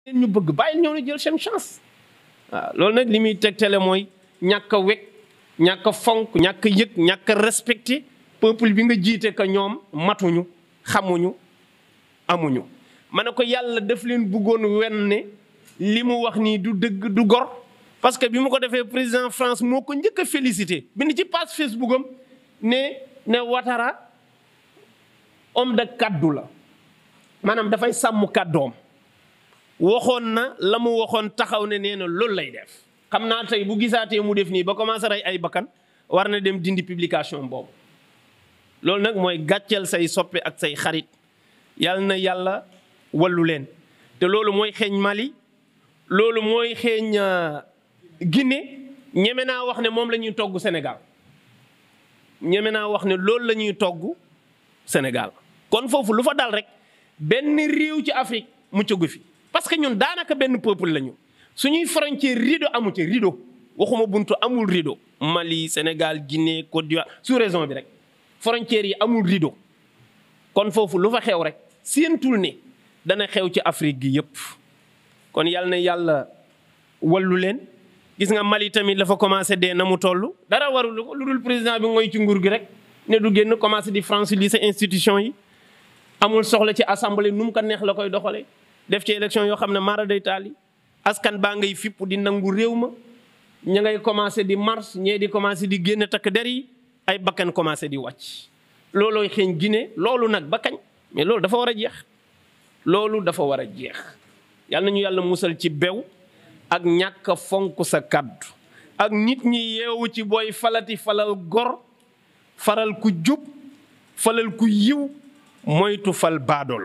ñu bëgg bàyyil ñëw na jël seen chance waaw loolu nag li muy tegtale mooy ñàkk a wekk ñàkk a fonk ñàkk a yëg ñàkk a respecté peuple bi nga jiite que ñoom matuñu xamuñu amuñu. ma ne ko yàlla daf leen bëggoon wen ne li mu wax nii du dëgg du gor parce que bi mu ko defee président France moo ko njëkk a félicité bind ci page Facebook am ne Ouattara homme de kaddu la maanaam dafay sàmm kàddoom. waxoon na la mu waxoon taxaw ne nee na loolu lay def xam naa tey bu gisaatee mu def nii ba commencé rey ay bakkan war na dem dindi publication boobu loolu nag mooy gàcceel say soppe ak say xarit yàlla na yàlla wallu leen te loolu mooy xeeñ Mali loolu mooy xeeñ Guinée ñeme naa wax ne moom la ñuy togg Sénégal ñeme naa wax ne loolu la ñuy togg Sénégal kon foofu lu fa dal rek benn réew ci Afrique muccagu fi parce que ñun daanaka benn peuple lañu suñuy frontière rideau amu ci rideau waxuma buntu amul rideau Mali Sénégal Guinée Côte d'Ivoire sous raison bi rek frontières yi amul rideau kon foofu lu fa xew rek séentul ne dana xew ci Afrique gi yëpp kon yàlla na yàlla wallu leen gis nga Mali tamit la fa commencé dee na mu toll dara warul ko lu dul président bi ngoy ci nguur gi rek ne du génn commencé di franciliser institution yi amul soxla ci assemblée nu mu ko neex la koy doxalee. def ci élection yoo xam ne mara day taali askan baa ngay fipp di nangu réew ma ña ngay commencé di marche ñee di commencé di génn takk der yi ay bakkan commencé di wàcc loolooy xeeñ Guinée loolu nag ba kañ mais loolu dafa war a jeex loolu dafa war a jeex yàlla nañu yàlla musal ci bew ak ñàkk a fonk sa kàddu ak nit ñi yeewu ci booy falati falal gor faral ku jub falal ku yiw moytu fal baadolo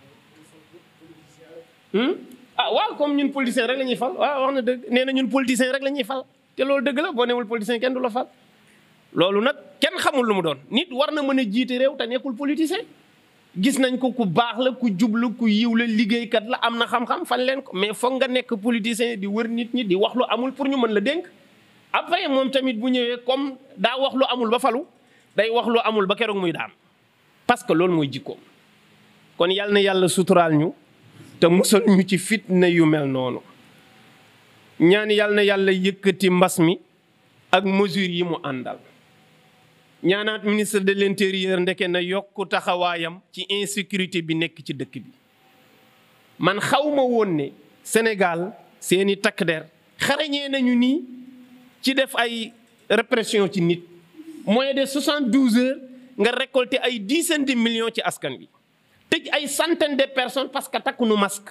waaw comme ñun politicien rek la ñuy fal waaw wax na dëgg nee na ñun politicien rek la ñuy fal te loolu dëgg la boo newul politicien kenn du la fal loolu nag kenn xamul lu mu doon nit war na mën a jiite réew te nekkul politicien gis nañ ko ku baax la ku jublu ku yiw la liggéeykat la am na xam-xam fan leen ko mais foog nga nekk politicien di wër nit ñi di wax lu amul pour ñu mën la dénk après moom tamit bu ñëwee comme daa wax lu amul ba falu day wax lu amul ba keroog muy daan parce que loolu mooy jikkoom kon yàlla na yàlla suturaal ñu te musal ñu ci fitna yu mel noonu ñaan yàlla na yàlla yëkkati mbas mi ak mesures yi mu àndal ñaanaat ministre de l'intérieur ndeke na yokk taxawaayam ci insécurité bi nekk ci dëkk bi man xawma woon ne Sénégal seeni takk der xarañee nañu nii ci def ay répression ci nit moins de 72 heures nga récolter ay dizaines de millions ci askan bi tëj ay centaines de personnes parce que takku nu masque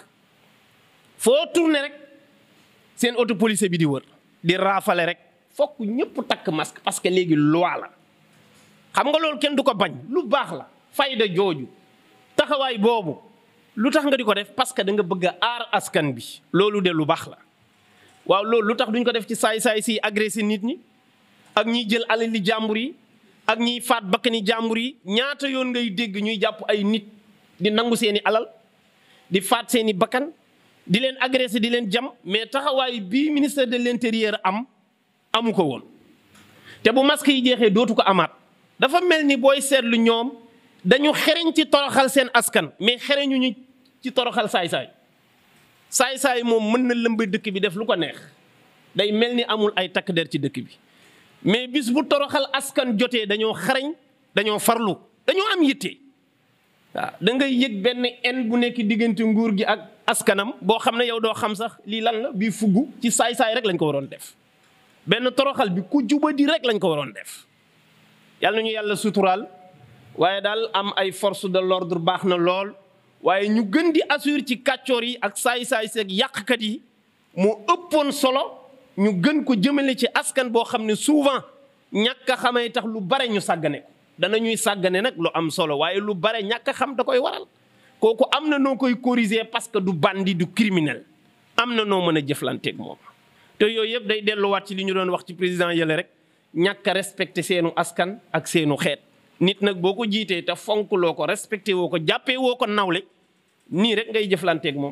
foo tourné rek seen auto police bi di wër di raafale rek fokk ñëpp takk masque parce que léegi loi la xam nga loolu kenn du ko bañ lu baax la fayda jooju taxawaay boobu lu tax nga di ko def parce que da nga bëgg a aar askan bi loolu de lu baax la waaw loolu lu tax duñ ko def ci saay-saay si agressé nit ñi ak ñiy jël alali jàmbur yi ak ñiy faat bakkani jàmbur yi ñaata yoon ngay dégg ñuy jàpp ay nit di nangu seeni alal di faat seeni bakkan di leen agressé di leen jam mais taxawaay bii ministère de l'intérieur amu ko woon te bu masque yi jeexee dootu ko amaat dafa mel ni booy seetlu ñoom dañu xereñ ci toroxal seen askan mais xereñu ñu ci toroxal saay-saay saay-saay moom mën na lëmb dëkk bi def lu ko neex day mel ni amul ay takk der ci dëkk bi mais bis bu toroxal askan jotee dañoo xarañ dañoo farlu dañoo am yitte waaw da ngay yëg benn en bu nekk diggante nguur gi ak askanam boo xam ne yow doo xam sax lii lan la bii fugg ci saay-saay rek lañ ko waroon def benn toroxal bi ku jubadi rek lañ ko waroon def yàlla nañu yàlla suturaal waaye daal am ay force de l'ordre baax na lool waaye ñu gën di assurer ci kàccoor yi ak saay-saay seeg yàqkat yi moo ëppoon solo ñu gën ko jëmale ci askan boo xam ne souvent ñàkk a xamee tax lu bare ñu sàggane ko danañuy sàggane nag lu am solo waaye lu bare ñàkk a xam da koy waral kooku am na noo koy corriger parce que du bandit du criminel am na noo mën a jëflanteeg moom te yooyu yëpp day delluwaat ci li ñu doon wax ci président yële rek ñàkk a respecté seenu askan ak seenu xeet nit nag boo ko jiitee te fonkloo ko respecté woo ko jàppee woo ko nawle nii rek ngay jëflanteeg moom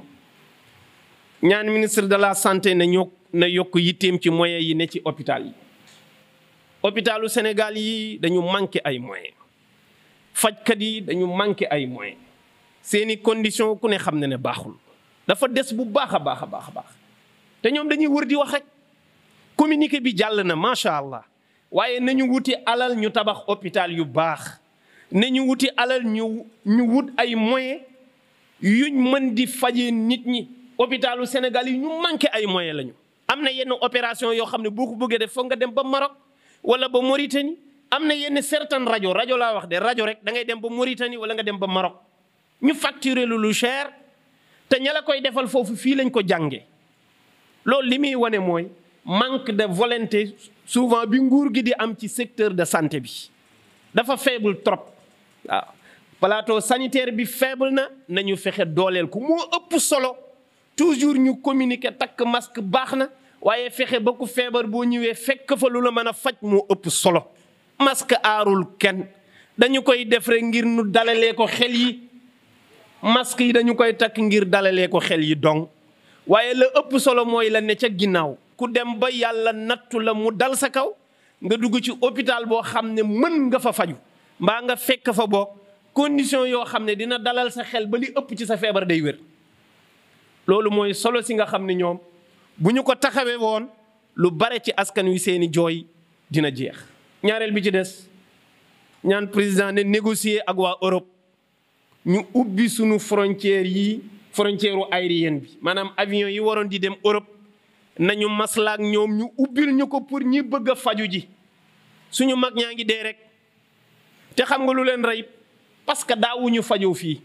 ñaan ministre de la santé na yokk yitteem ci moyens yi ne ci hôpital yi hôpitalu Sénégal yi dañu manqué ay moyens fajkat yi dañu manqué ay moyens seeni condition ku ne xam ne baaxul dafa des bu baax a baax a baax a baax te ñoom dañuy wër di wax rek communiqué bi jàll na macha allah waaye nañu wuti alal ñu tabax hôpital yu baax nañu wuti alal ñu wut ay moyens yuñ mën di fajee nit ñi. hôpitalu Sénégal yi ñu manqué ay moyens lañu. am na yenn opération yoo xam ne boo ko bëggee def foog nga dem ba Maroc wala ba Mauritanie am na yenn certaines rajo laa wax de rajo rek da ngay dem ba Mauritanie wala nga dem ba Maroc ñu facturer lu cher te ña la koy defal foofu fii lañ ko jàngee. loolu li muy wane mooy manque de volonté souvent bi nguur gi di am ci secteur de santé bi dafa faible trop waaw. plateau sanitaire bi faible na nañu fexe dooleel ko moo ëpp solo. toujours ñu communiquer takk masque baax na waaye fexe ba ku feebar boo ñëwee fekk fa lu la mën a faj moo ëpp solo. masque aarul kenn dañu koy def rek ngir nu dalalee ko xel yi masque yi dañu koy takk ngir dalalee ko xel yi donc waaye la ëpp solo mooy la ne ca ginnaaw ku dem ba yàlla nattu la mu dal sa kaw nga dugg ci hôpital boo xam ne mën nga fa faju mbaa nga fekk fa boog condition yoo xam ne dina dalal sa xel ba li ëpp ci sa feebar day wér. loolu mooy solo si nga xam ne ñoom bu ñu ko taxawee woon lu bare ci askan wi seeni jooy dina jeex. ñaareel bi ci des ñaan président ne négocier ak waa Europe ñu ubbi sunu frontière yi frontière aérienne bi maanaam avion yi waroon di dem Europe nañu maslaak ñoom ñu ubbil ñu ko pour ñi bëgg a faju ji. suñu mag ñaa ngi dee rek te xam nga lu leen rey parce que daawuñu fajoo fii.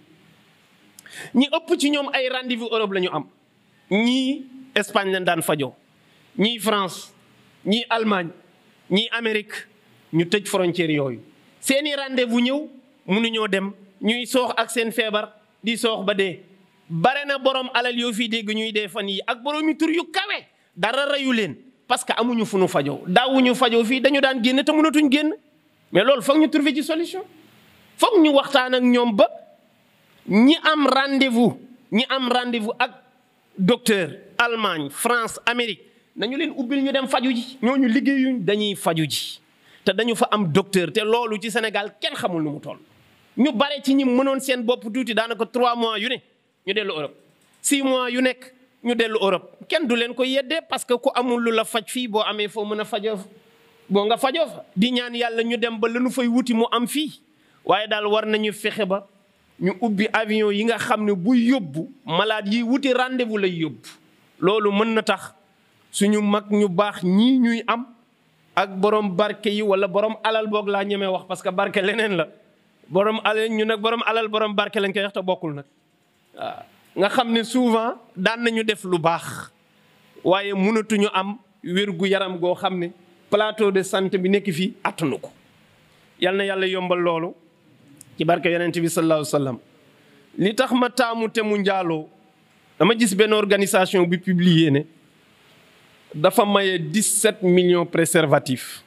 ñi ëpp ci ñoom ay rendez-vous Europe la ñu am ñii Espagne lañ daan fajoo ñii France ñii Allemagne ñii Amérique ñu tëj frontière yooyu seeni rendez-vous ñëw mënuñoo dem ñuy soox ak seen feebar di soox ba dee. bare na borom alal yoo fii dégg ñuy dee fan yi ak borom yu tur yu kawe dara reyu leen parce que amuñu fu nu fajoo daawuñu fajoo fii dañu daan génn te mënatuñ génn mais loolu foog ñu trouver ci solution foog ñu waxtaan ak ñoom ba. ñi am rendez-vous ak docteur Allemagne France Amérique nañu leen ubbil ñu dem faju ji ñooñu liggéeyuñ dañuy faju ji te dañu fa am docteur te loolu ci Sénégal kenn xamul nu mu toll. ñu bare ci ñi mënoon seen bopp tuuti daanaka 3 mois yu ne ñu dellu Europe 6 mois yu nekk ñu dellu Europe kenn du leen ko yeddee parce que ku amul lu la faj fii boo amee foo mën a fajoo boo nga fajoo fa di ñaan yàlla ñu dem ba lanu fay wuti mu am fii waaye daal war nañu fexe ba. ñu ubbi avion yi nga xam ne bu yóbbu malade yi wuti rendez-vous lay yóbbu loolu mën na tax suñu mag ñu baax ñii ñuy am ak borom barke yi wala borom alal boog laa ñemee wax parce que barke leneen la borom alal ñu nag borom alal borom barke lañ koy wax te bokkul nag waaw nga xam ne souvent daan nañu def lu baax waaye mënatuñu am wérgu yaram goo xam ne plateau de santé bi nekk fii attanu ko yal na yàlla yombal loolu. ci barke yonent bi sallallahu alayhi wa sallam li tax ma taamu te mu njaaloo dama gis benn organisation bi publier ne dafa maye 17 millions préservatifs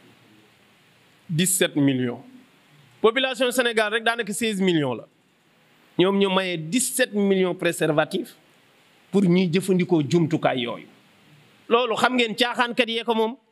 17 millions. population Sénégal rek daanaka 16 millions la ñoom ñu maye 17 millions préservatifs pour ñuy jëfandikoo jumtukaay yooyu. loolu xam ngeen caaxaankat yee ko moom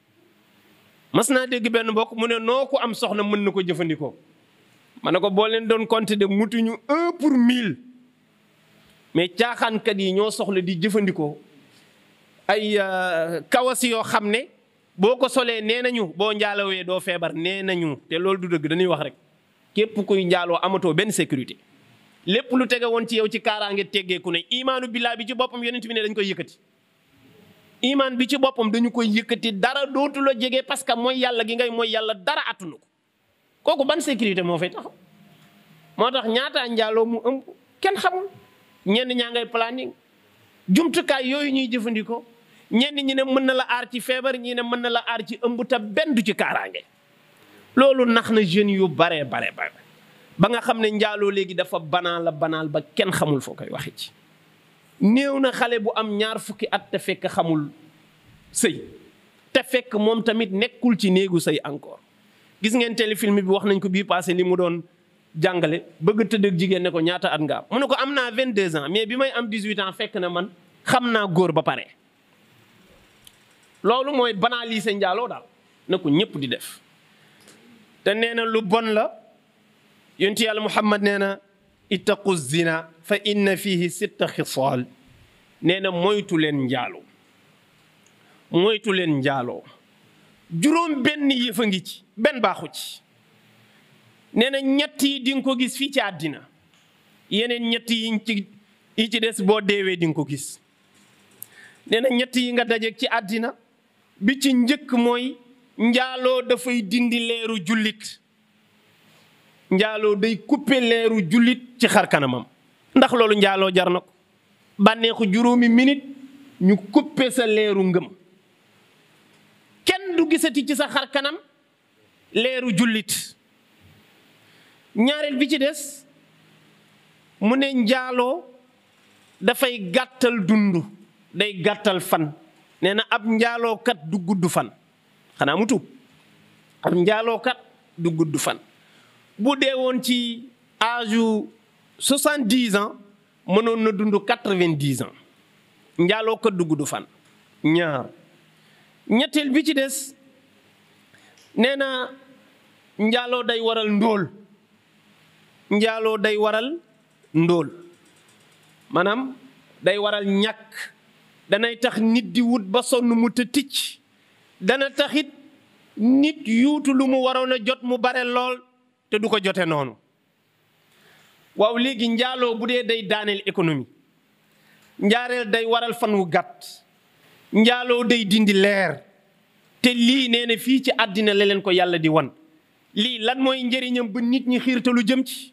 mas naa dégg benn mbokk mu ne noo ko am soxna mën na ko jëfandikoo. ma ne ko boo leen doon compter de mutuñu 1 pour 1000 mais caaxaankat yi ñoo soxla di jëfandikoo ay kawas yoo xam ne boo ko solee nee nañu boo njaalowee doo feebar nee nañu te loolu du dëgg dañuy wax rek képp kuy njaaloo amatoo benn sécurité lépp lu tege woon ci yow ci kaaraange teggeeku ne imaanu billaa bi ci boppam yonent bi ne dañ koy yëkkati. imaan bi ci boppam dañu koy yëkkati dara dootu la jege parce que mooy yàlla gi ngay mooy yàlla dara attunu ko. kooku ban sécurité moo fay taxaw moo tax ñaata njaaloo mu ëmb kenn xamul ñenn ñaa ngay planning jumtukaay yooyu ñuy jëfandikoo ñenn ñi ne mën na la aar ci feebar ñi ne mën na la aar ci ëmb te benn du ci kaaraange. loolu nax na jeunes yu bare ba nga xam ne njaaloo léegi dafa banaal ba kenn xamul foo koy waxe ci néew na xale bu am 20 fukki at te fekk xamul sëy te fekk moom tamit nekkul ci néegu sëy encore. gis ngeen téléfilm bi wax nañ ko bii passé li mu doon jàngale bëgg tëdd ak jigéen ne ko ñaata at nga am mu ne ko am naa 22 ans mais bi may am 18 ans fekk na man xam naa góor ba pare. loolu mooy banaliser njaaloo daal na ko ñëpp di def te nee na lu bon la yonent yàlla Muhammad nee na ittaqu zina fa inna fihi 6 xisaal nee na moytu leen njaaloo moytu leen njaaloo juróom benn yëf a ngi ci benn baaxu ci nee na ñett yi di nga ko gis fii ci àddina yeneen ñett yi ci des boo deewee di nga ko gis nee na ñett yi nga dajeeg ci àddina bi ci njëkk mooy njaaloo dafay dindi leeru jullit njaaloo day couper leeru jullit ci xar kanamam ndax loolu njaaloo jar na ko bànneexu juróomi minute ñu couper sa leeru ngëm kenn du gisati ci sa xar kanam leeru jullit ñaareel bi ci des mu ne njaaloo dafay gàttal dund day gàttal fan nee na ab njaalookat du gudd fan xanaa mu tuub ab njaalookat du gudd fan bu dee woon ci âge yu 70 ans mënoon na dund 90 ans njaalookat du gudd fan ñaar ñetteel bi ci des nee na njaaloo day waral ndóol njaaloo day waral ndóol maanaam day waral ñàkk danay tax nit di wut ba sonn mu të ticc dana taxit nit yuutu lu mu waroon a jot mu bare lool te du ko jote noonu waaw léegi njaaloo bu dee day daaneel économie njaareel day waral fan wu gàtt njaaloo day dindi leer te lii nee na fii ci àddina la leen ko yàlla di wan lii lan mooy njëriñam ba nit ñi xiirtalu jëm ci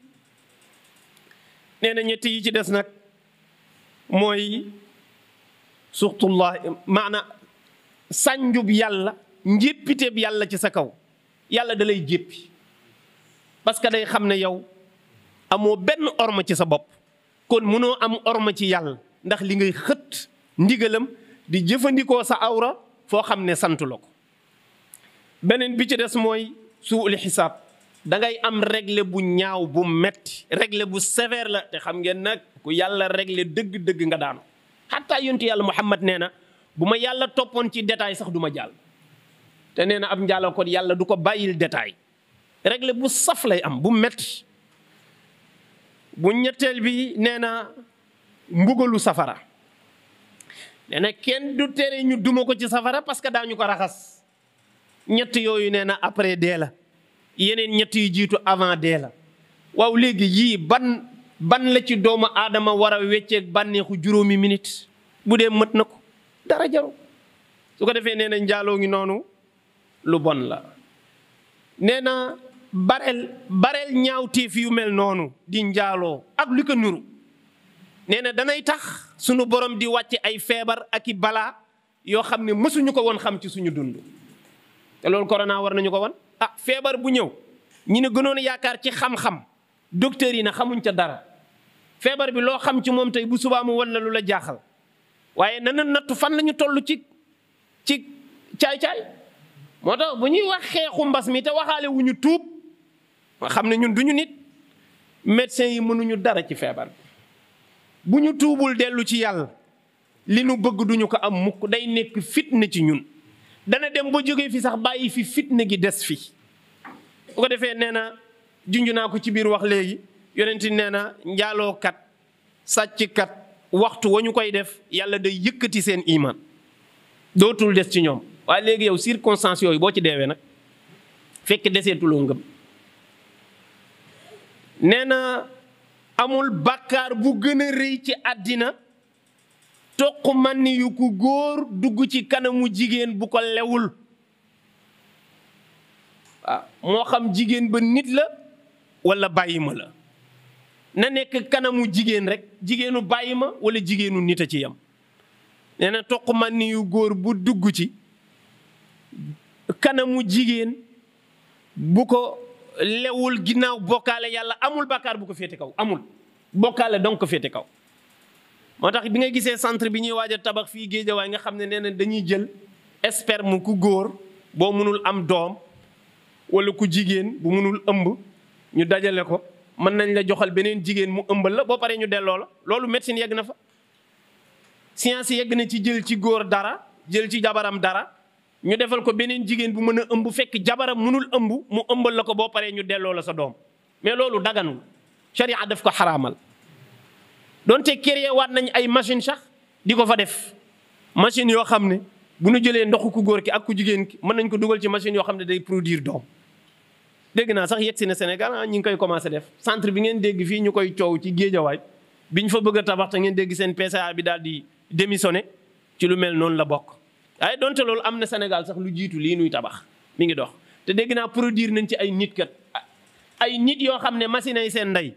nee na ñett yi ci des nag mooy suxtullah maana sànjub yàlla njéppiteeb yàlla ci sa kaw yàlla da lay jéppi parce que day xam ne yow amoo benn orma ci sa bopp kon mënoo am orma ci yàlla ndax li ngay xët ndigalam di jëfandikoo sa awra foo xam ne santu la ko beneen bi ci des mooy suul xisaab da ngay am règle bu ñaaw bu metti règle bu sévère la te xam ngeen nag ku yàlla règle dëgg-dëgg nga daanu xataa yontu yàlla Muhammad nee na bu ma yàlla toppoon ci détail sax du ma jàll te nee na ab njaaloo ko yàlla du ko bàyyil détail règle bu saf lay am bu metti bu ñetteel bi nee na mbugalu safara nee na kenn du tere ñu duma ko ci safara parce que daañu ko raxas ñett yooyu nee na après dee la yeneen ñett yu jiitu avant dee la waaw léegi yii ban la ci doomu aadama war a wecceeg bànneexu juróomi minute bu dee mët na ko dara jaru su ko defee nee na njaaloo ngi noonu lu bon la nee na bareel ñaawteef yu mel noonu di njaaloo ak lu ko nuru nee na danay tax sunu borom di wàcce ay feebar ak i balaa yoo xam ne mësuñu ko woon xam ci suñu dund te loolu corona war nañu ko won feebar bu ñëw ñi ne gënoon yaakaar ci xam-xam docteur yi na xamuñ ca dara feebar bi loo xam ci moom tey bu subaa mu wan la lu la jaaxal waaye nana nattu fan la ñu toll ci caay-caay moo tax bu ñuy wax xeexu mbas mi te waxaale wu ñu tuub nga xam ne ñun duñu nit médecins yi mënuñu dara ci feebar bi bu ñu tuubul dellu ci yàlla li nu bëgg duñu ko am mukk day nekk fitna ci ñun dana dem ba jógee fi sax bàyyi fi fitna gi des fi bu ko defee nee na junj naa ko ci biir wax léegi yonent nee na njaalookat sàcckat waxtu wa ñu koy def yàlla day yëkkati seen iman dootul des ci ñoom waaye léegi yow circonstance yooyu boo ci deewee nag fekk deseetuloo ngëm nee na amul bàkkaar bu gën a rëy ci àddina toq man yu ku góor dugg ci kanamu jigéen bu ko lewul waaw moo xam jigéen ba nit la wala bàyyi ma la na nekk kanamu jigéen rek jigéenu bàyyi ma wala jigéenu nit a ci yam nee na toq man yu góor bu dugg ci kanamu jigéen bu ko lewul ginnaaw bokkaale yàlla amul bàkkaar bu ko féete kaw amul bokkaale donc ko féete kaw moo tax bi nga gisee centre bi ñuy waaj a tabax fii Géejawaay nga xam ne nee na dañuy jël sperme ku góor boo mënul am doom wala ku jigéen bu mënul ëmb ñu dajale ko mën nañ la joxal beneen jigéen mu ëmbal la boo paree ñu delloo la loolu médecine yegg na fa science yegg na ci jël ci góor dara jël ci jabaram dara ñu defal ko beneen jigéen bu mën a ëmb fekk jabaram mënul ëmb mu ëmbal la ko boo paree ñu delloo la sa doom mais loolu daganul sharia daf ko xaraamal donte créé waat nañ ay machine sax di ko fa def machine yoo xam ne bu ñu jëlee ndoxu ku góor ki ak ku jigéen ki mën nañ ko dugal ci machine yoo xam ne day produire doom. dégg naa sax yegg si na Sénégal ñi ngi koy commencé def centre bi ngeen dégg fii ñu koy coow ci Géejawaay biñ fa bëgg a tabax te ngeen dégg seen PCA bi daal di démissionné ci lu mel noonu la bokk. waaye donte loolu am na Sénégal sax lu jiitu lii nuy tabax mi ngi dox te dégg naa produire nañ ci ay nit kat ay nit yoo xam ne machine ay seen ndey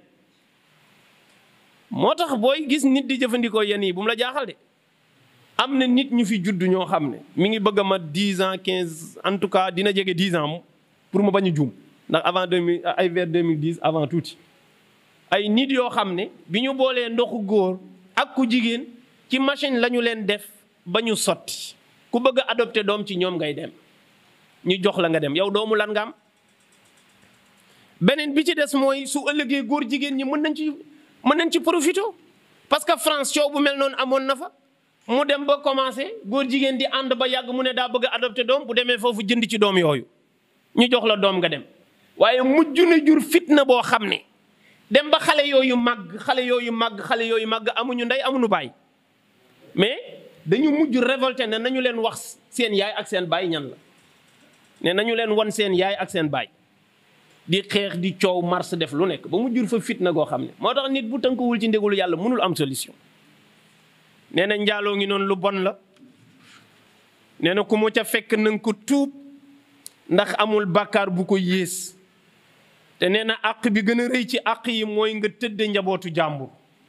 moo tax booy gis nit di jëfandikoo yenn yi bu mu la jaaxal de. am na nit ñu fi judd ñoo xam ne mi ngi bëgg a mat 10 ans 15 en tout cas dina jege 10 ans pour mu bañ a juum ndax avant 2000 ay vers 2010 avant tuuti ay nit yoo xam ne bi ñu boolee ndoxu góor ak ku jigéen ci machine la ñu leen def ba ñu sotti ku bëgg a adopté doom ci ñoom ngay dem ñu jox la nga dem yow doomu lan nga am. beneen bi ci des mooy su ëllëgee góor jigéen ñi mën nañ ci profité parce que France coow bu mel noonu amoon na fa. mu dem ba commencé góor jigéen di ànd ba yàgg mu ne daa bëgg a adopté doom bu demee foofu jënd ci doom yooyu ñu jox la doom nga dem waaye mujj na jur fitna boo xam ne dem ba xale yooyu màgg amuñu ndey amuñu baay mais dañu mujj révolté ne nañu leen wax seen yaay ak seen baay ñan la ne nañu leen wan seen yaay ak seen baay di xeex di coow mars def lu nekk ba mu jur fa fitna goo xam ne moo tax nit bu tënkuwul ci ndégulu yàlla mënul am solution. nee na njaaloo ngi noonu lu bon la nee na ku mu ca fekk nanga ko tuub ndax amul bàkkaar bu ko yées te nee na àq bi gën a rëy ci àq yi mooy nga tëdde njabootu jàmbur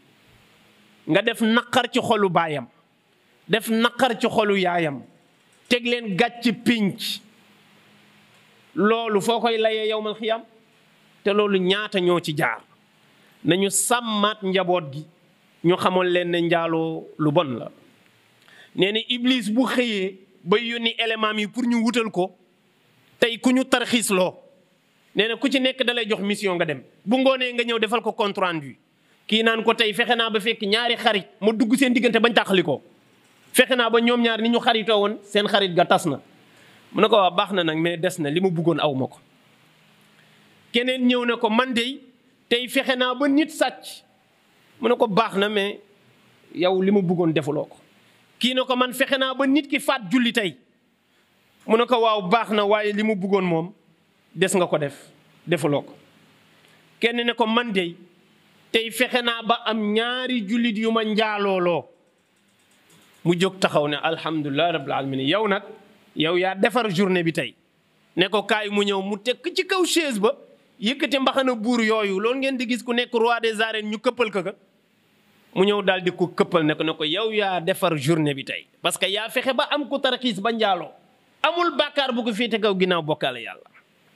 nga def naqar ci xolu baayam def naqar ci xolu yaayam teg leen gàcc pinc loolu foo koy layee yawmal xiyaam te loolu ñaata ñoo ci jaar nañu sàmmaat njaboot gi ñu xamoon leen ne njaaloo lu bon la. nee na Iblis bu xëyee ba yónni élément yi pour ñu wutal ko tey ku ñu tarxiis loo nee na ku ci nekk dalay jox mission nga dem bu ngoonee nga ñëw defal ko compte rendu kii naan ko tey fexe naa ba fekk ñaari xarit ma dugg seen diggante bañ tàqali ko fexe naa ba ñoom ñaar ni ñu xaritoo woon seen xarit ga tas na mu ne ko waa baax na nag mais des na li ma bëggoon aw ma ko. keneen ñëw ne ko man de tey fexe naa ba nit sàcc mu ne ko baax na mais yow li ma bëggoon defuloo ko. kii ne ko man fexe naa ba nit ki faat julli tey mu ne ko waaw baax na waaye li mu bëggoon moom des nga ko defuloo ko. kenn ne ko man de tey fexe naa ba am ñaari jullit yu ma njaalooloo mu jóg taxaw ne alhamdulilah rabbil alamin yow nag yow yaa defar journée bi tey ne ko kaay mu ñëw mu tekk ci kaw chaise ba yëkkati mbaxana buur yooyu loolu ngeen di gis ku nekk roi des arènes ñu këppal ko mu ñëw daal di ko këppal ne ko yow yaa defar journée bi tey parce que yaa fexe ba am ku tarxiis ba njaaloo amul bàkkaar bu ko féete kaw ginnaaw bokkaale yàlla.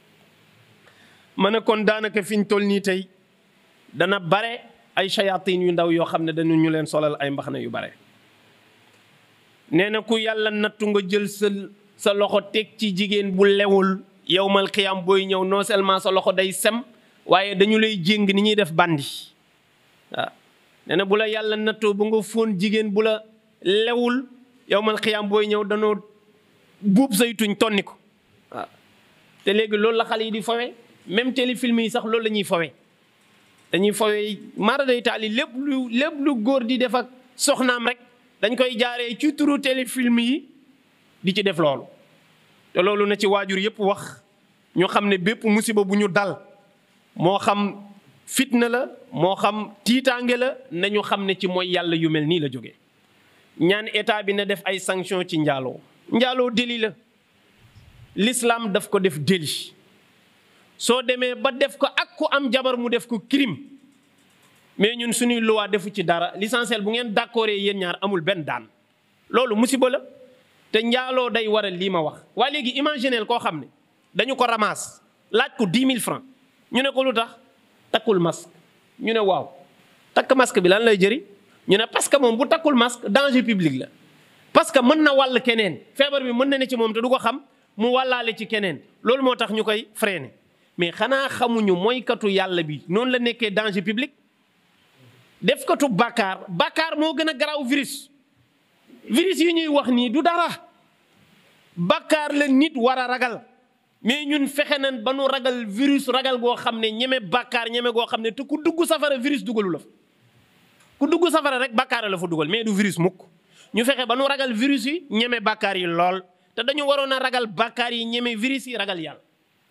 ma ne kon daanaka fi ñu toll nii tey dana bare ay shayatin yu ndaw yoo xam ne dañu ñu leen solal ay mbaxana yu bare. nee na ku yàlla nattu nga jël sa loxo teg ci jigéen bu lewul yawmal xiyaam booy ñëw non seulement sa loxo day sem waaye dañu lay jéng ni ñuy def bandi waaw. nee na bu la yàlla nattoo ba nga fóon jigéen bu la lewul yawmal xiyaam booy ñëw danoo buub say tuñ tonni ko waaw. te léegi loolu la xale yi di fawe même téléfilm yi sax loolu la ñuy fawe dañuy fawe mara day taali lépp lu góor di def ak soxnaam rek dañ koy jaaree ci turu téléfilm yi di ci def loolu. te loolu na ci waajur yëpp wax ñu xam ne bépp musiba bu ñu dal moo xam fitna la moo xam tiitaange la nañu xam ne ci mooy yàlla yu mel nii la jógee. ñaan état bi na def ay sanction ci njaaloo délit la l'islam daf ko def délit soo demee ba def ko ak ku am jabar mu def ko crime mais ñun suñuy loi defu ci dara l'essentiel bu ngeen d'accordé yéen ñaar amul benn daan loolu musiba la. te njaaloo day waral lii ma wax waa léegi imagineel koo xam ne dañu ko ramasse laaj ko 10 000 francs ñu ne ko lu tax takkul masque ñu ne waaw takk masque bi lan lay jëriñ ñu ne parce que moom bu takkul masque danger public la. parce que mën na wàll keneen feebar bi mën na ne ci moom te du ko xam mu wàllaale ci keneen loolu moo tax ñu koy freiner mais xanaa xamuñu mooykatu yàlla bi noonu la nekkee danger public. def katu bàkkaar moo gën a garaaw virus yi ñuy wax nii du dara bàkkaar la nit war a ragal mais ñun fexe nañ ba nu ragal virus ragal goo xam ne ñeme bàkkaar ñeme goo xam ne te ku dugg safara virus dugalu la fa ku dugg safara rek bàkkaar la fa dugal mais du virus mukk ñu fexe ba nu ragal virus yi ñeme bàkkaar yi lool te dañu waroon a ragal bàkkaar yi ñeme virus yi ragal yàlla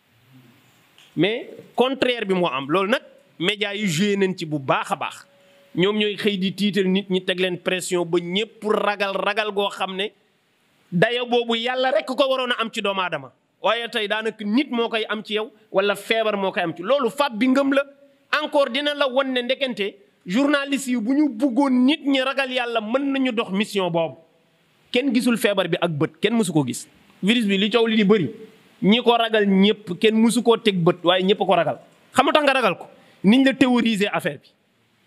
mais contraire bi moo am loolu nag médias yi joué nañ ci bu baax a baax ñoom ñooy xëy di tiital nit ñi teg leen pression ba ñëpp ragal goo xam ne dayo boobu yàlla rek ko waroon a am ci doomu aadama waaye tey daanaka nit moo koy am ci yow wala feebar moo koy am ci loolu fab bi ngëm la encore dina la wan ne ndekente journaliste yi bu ñu bëggoon nit ñi ragal yàlla mën nañu dox mission boobu kenn gisul feebar bi ak bët kenn mësu ko gis virus bi li coow li di bëri ñi ko ragal ñëpp kenn mësu koo teg bët waaye ñëpp ko ragal xam nga tax nga ragal ko niñ la théoriser affaire bi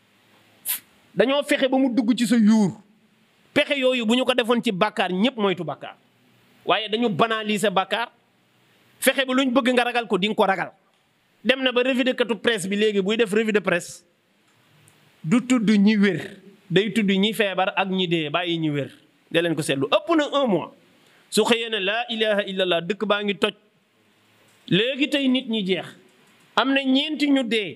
dañoo fexe ba mu dugg ci sa yuur pexe yooyu bu ñu ko defoon ci bàkkaar ñëpp moytu bàkkaar waaye dañu banaliser bàkkaar fexe ba lu ñu bëgg nga ragal ko di nga ko ragal dem na ba revue de katu presse bi léegi buy def revue de presse du tudd ñi wér day tudd ñi feebar ak ñi dee bàyyi ñi wér da leen ko seetlu ëpp na 1 mois su xëyee ne laa ilaha illallah dëkk baa ngi toj léegi tey nit ñi jeex am na 4 ñu dee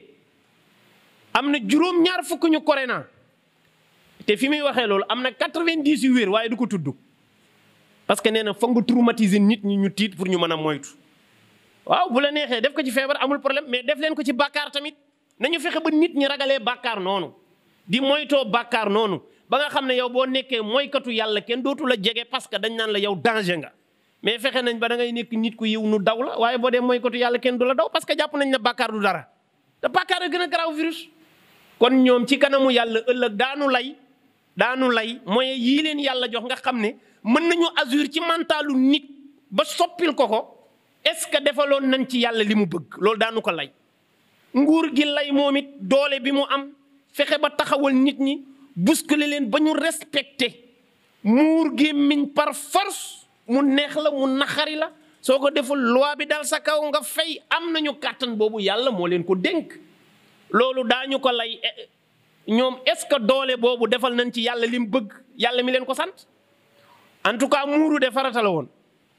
am na juróom-ñaar fukk ñu corona te fi muy waxee loolu am na 90 yu wér waaye du ko tudd parce que nee na foog nga traumatiser nit ñi ñu tiit pour ñu mën a moytu waaw bu la neexee def ko ci feebar amul problème mais def leen ko ci bàkkaar tamit nañu fexe ba nit ñi ragalee bàkkaar noonu di moytoo bàkkaar noonu ba nga xam ne yow boo nekkee mooykatu yàlla kenn dootu la jege parce que dañ naan la yow danger nga mais fexe nañ ba da ngay nekk nit ku yiw nu daw la waaye boo dee mooykatu yàlla kenn du la daw parce que jàpp nañ ne bàkkaar du dara te bàkkaar a gën a garaaw virus kon ñoom ci kanamu yàlla ëllëg daanu lay moyen yii leen yàlla jox nga xam ne mën nañu azur ci mentalu nit ba soppil ko est-ce que defaloon nañ ci yàlla li mu bëgg loolu daanu ko lay nguur gi lay moom it doole bi mu am fexe ba taxawal nit ñi bousculer leen ba ñu respecté muur gémmiñ par force mu neex la mu naxari la soo ko deful loi bi dal sa kaw nga fay am nañu kàttan boobu yàlla moo leen ko dénk loolu daañu ko lay ñoom est-ce que doole boobu defal nañ ci yàlla li mu bëgg yàlla mi leen ko sant en tout cas muuru de farata la woon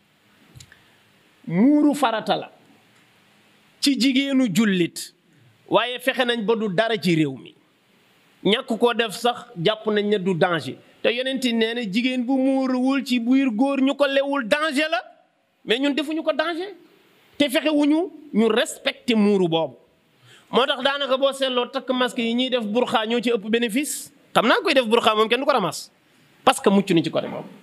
muuru farata la ci jigéenu jullit waaye fexe nañ ba du dara ci réew mi ñàkk koo def sax jàpp nañ ne du danger te yonenti nee na jigéen bu muuruwul ci biir góor ñu ko lewul danger la mais ñun defuñu ko danger te fexewuñu ñu respecté muuru boobu moo tax daanaka boo seetloo takk masque yi ñuy def burxaa ñoo ci ëpp bénéfice xam naa koy def burxaa moom kenn du ko ramas parce que mucc ni ci côté boobu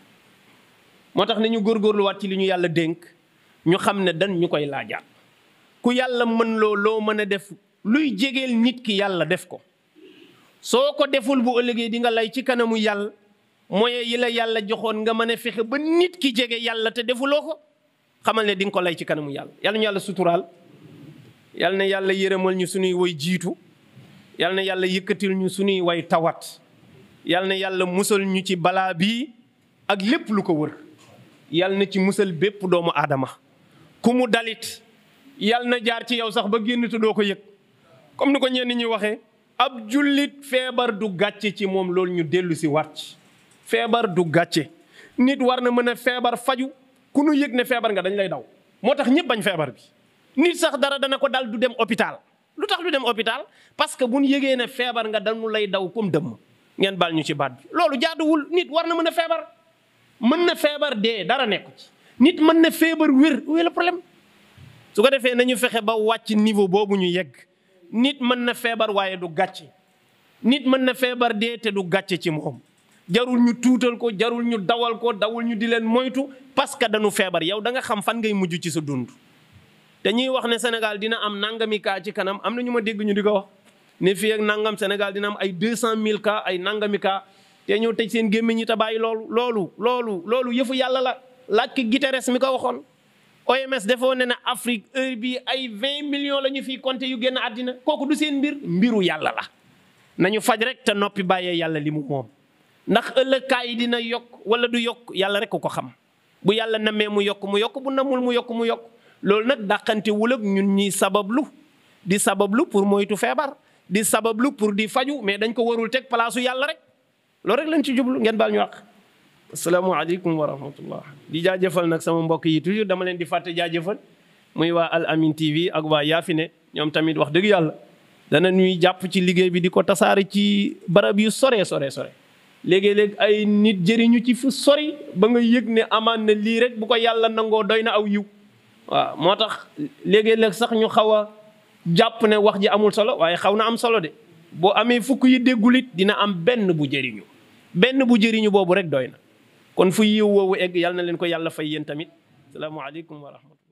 moo tax nañu góorgóorluwaat ci li ñu yàlla dénk ñu xam ne dan ñu koy laajaat ku yàlla mën loo mën a def luy jegeel nit ki yàlla def ko soo ko deful bu ëllëgee di nga lay ci kanamu yàlla moyen yi la yàlla joxoon nga mën a fexe ba nit ki jege yàlla te defuloo ko xamal ne di nga ko lay ci kanamu yàlla yàlla ñu yàlla suturaal yàlla na yàlla yërëmal ñu suñuy way jiitu yàlla na yàlla yëkkatil ñu suñuy way tawat yàlla na yàlla musal ñu ci balaa bii ak lépp lu ko wër yàlla na ci musal bépp doomu aadama ku mu dalit yàlla na jaar ci yow sax ba génn te doo ko yëg comme ni ko ñenn ñi waxee ab jullit feebar du gàcce ci moom loolu ñu dellu si wàcc feebar du gàcce nit war na mën a feebar faju ku nu yëg ne feebar nga dañ lay daw moo tax ñëpp bañ feebar bi nit sax dara dana ko dal du dem hôpital lu tax du dem hôpital parce que bu ñu yëgee ne feebar nga dañu lay daw comme dëmm ngeen baal ñu ci baat bi loolu jaaduwul nit war na mën a feebar mën na feebar dee dara nekku ci nit mën na feebar wér où est le problème su ko defee nañu fexe ba wàcc niveau boobu ñu yegg nit mën na feebar waaye du gàcce nit mën na feebar dee te du gàcce ci moom jarul ñu tuutal ko jarul ñu dawal ko dawul ñu di leen moytu parce que dañu feebar yow da nga xam fan ngay mujj ci sa dund te ñuy wax ne Sénégal dina am nangami cas ci kanam am na ñu ma dégg ñu di ko wax ne fii ak nangam Sénégal dina am ay 200 000 cas ay nangami cas te ñëw tëj seen gémmiñ ñi te bàyyi loolu yëfu yàlla la laaj ko Guterres mi ko waxoon OMS defoo ne na Afrique heure bi ay 20 millions la ñu fiy compter yu génn àddina kooku du seen mbir mbiru yàlla la nañu faj rek te noppi bàyyee yàlla li mu moom ndax ëllëg kaa yi dina yokk wala du yokk yàlla rek ko xam bu yàlla namee mu yokk bu namul mu yokk loolu nag dàqante wul ak ñun ñuy sabablu di sabablu pour moytu feebar di sabablu pour di faju mais dañ ko warul teg palaasu yàlla rek loolu rek lañ ci jublu ngeen baal ñu wax. asalaamaaleykum wa rahmatullah di jaajëfal nag sama mbokk yi toujours dama leen di fàtte jaajëfal muy waa Al Amine TV ak waa Yaafine ñoom tamit wax dëgg yàlla dana ñuy jàpp ci liggéey bi di ko tasaare ci barab yu sore léegi-léeg ay nit jëriñu ci fu sori ba nga yëg ne amaan na lii rek bu ko yàlla nangoo doy na aw yiw waaw moo tax léegi-léeg sax ñu xaw a jàpp ne wax ji amul solo waaye xaw na am solo de boo amee fukk yi déggul it dina am benn bu jëriñu benn bu jëriñu boobu rek doy na kon fu yiw woowu egg yàlla na leen ko yàlla fay yéen tamit salaamaaleykum wa rahmatulah